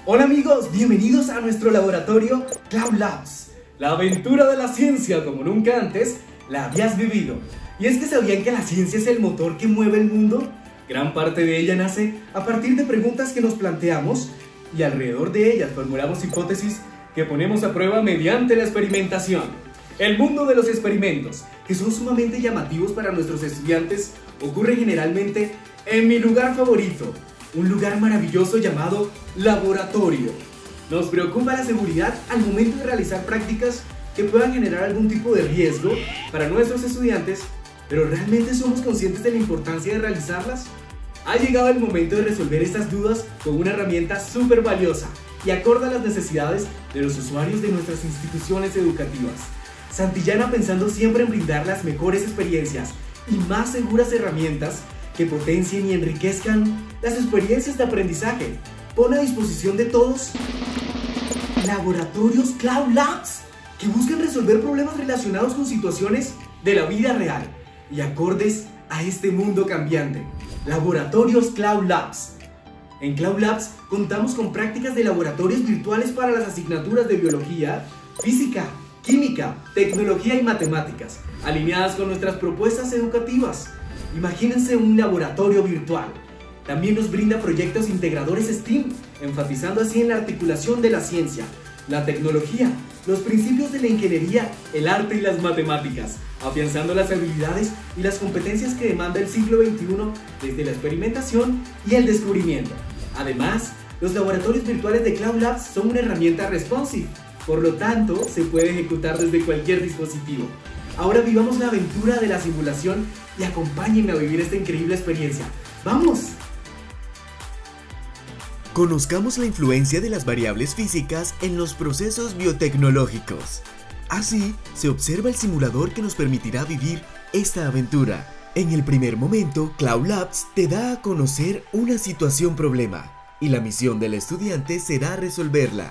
Hola amigos, bienvenidos a nuestro laboratorio Cloud Labs. La aventura de la ciencia como nunca antes la habías vivido. ¿Y es que sabían que la ciencia es el motor que mueve el mundo? Gran parte de ella nace a partir de preguntas que nos planteamos y alrededor de ellas formulamos hipótesis que ponemos a prueba mediante la experimentación. El mundo de los experimentos, que son sumamente llamativos para nuestros estudiantes, ocurre generalmente en mi lugar favorito, un lugar maravilloso llamado laboratorio. Nos preocupa la seguridad al momento de realizar prácticas que puedan generar algún tipo de riesgo para nuestros estudiantes, pero ¿realmente somos conscientes de la importancia de realizarlas? Ha llegado el momento de resolver estas dudas con una herramienta súper valiosa y acorde a las necesidades de los usuarios de nuestras instituciones educativas. Santillana, pensando siempre en brindar las mejores experiencias y más seguras herramientas que potencien y enriquezcan las experiencias de aprendizaje, pone a disposición de todos laboratorios Cloud Labs que buscan resolver problemas relacionados con situaciones de la vida real y acordes a este mundo cambiante. Laboratorios Cloud Labs. En Cloud Labs contamos con prácticas de laboratorios virtuales para las asignaturas de biología, física, química, tecnología y matemáticas, alineadas con nuestras propuestas educativas. Imagínense un laboratorio virtual. También nos brinda proyectos integradores STEAM, enfatizando así en la articulación de la ciencia, la tecnología, los principios de la ingeniería, el arte y las matemáticas, afianzando las habilidades y las competencias que demanda el siglo XXI desde la experimentación y el descubrimiento. Además, los laboratorios virtuales de Cloud Labs son una herramienta responsive, por lo tanto, se puede ejecutar desde cualquier dispositivo. Ahora vivamos la aventura de la simulación y acompáñenme a vivir esta increíble experiencia. ¡Vamos! Conozcamos la influencia de las variables físicas en los procesos biotecnológicos. Así, se observa el simulador que nos permitirá vivir esta aventura. En el primer momento, Cloud Labs te da a conocer una situación problema, y la misión del estudiante será resolverla.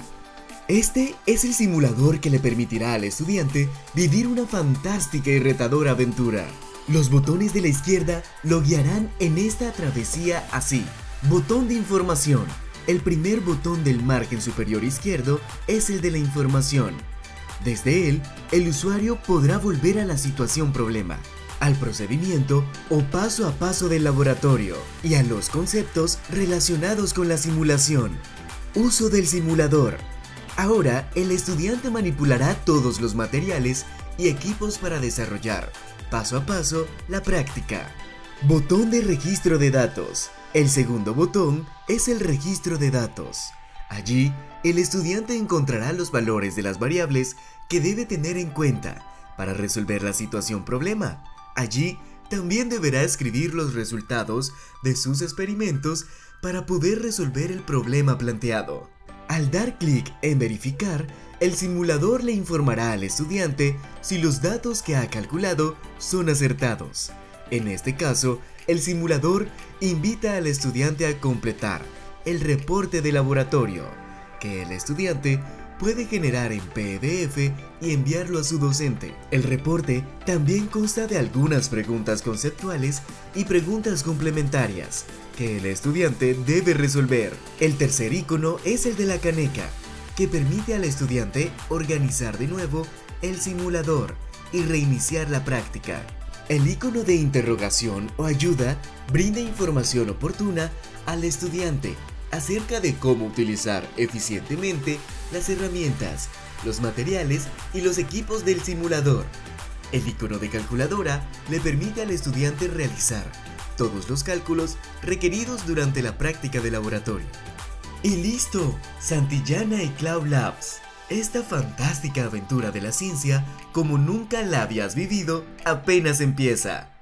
Este es el simulador que le permitirá al estudiante vivir una fantástica y retadora aventura. Los botones de la izquierda lo guiarán en esta travesía así. Botón de información. El primer botón del margen superior izquierdo es el de la información. Desde él, el usuario podrá volver a la situación problema, al procedimiento o paso a paso del laboratorio y a los conceptos relacionados con la simulación. Uso del simulador. Ahora, el estudiante manipulará todos los materiales y equipos para desarrollar, paso a paso, la práctica. Botón de registro de datos. El segundo botón es el registro de datos. Allí, el estudiante encontrará los valores de las variables que debe tener en cuenta para resolver la situación problema. Allí, también deberá escribir los resultados de sus experimentos para poder resolver el problema planteado. Al dar clic en verificar, el simulador le informará al estudiante si los datos que ha calculado son acertados. En este caso, el simulador invita al estudiante a completar el reporte de laboratorio, que el estudiante puede generar en PDF y enviarlo a su docente. El reporte también consta de algunas preguntas conceptuales y preguntas complementarias que el estudiante debe resolver. El tercer icono es el de la caneca, que permite al estudiante organizar de nuevo el simulador y reiniciar la práctica. El icono de interrogación o ayuda brinda información oportuna al estudiante acerca de cómo utilizar eficientemente las herramientas, los materiales y los equipos del simulador. El icono de calculadora le permite al estudiante realizar todos los cálculos requeridos durante la práctica de laboratorio. Y listo, Santillana y Cloud Labs. Esta fantástica aventura de la ciencia, como nunca la habías vivido, apenas empieza.